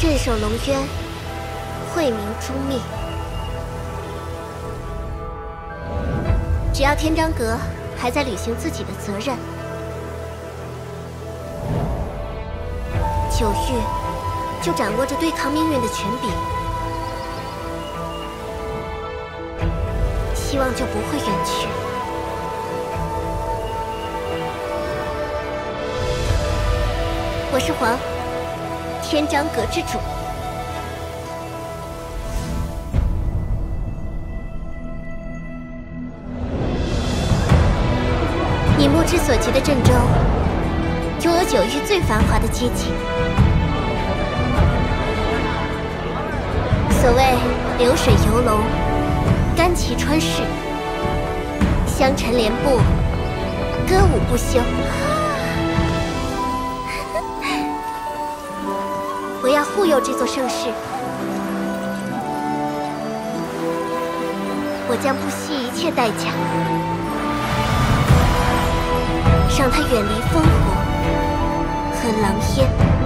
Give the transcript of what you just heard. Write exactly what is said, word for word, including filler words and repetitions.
镇守龙渊，惠民诛灭。只要天章阁还在履行自己的责任，九域就掌握着对抗命运的权柄，希望就不会远去。我是皇，天章阁之主。你目之所及的镇州，拥有九域最繁华的街景。所谓流水游龙，干旗穿市，香尘连步，歌舞不休。我要护佑这座盛世，我将不惜一切代价，让他远离烽火和狼烟。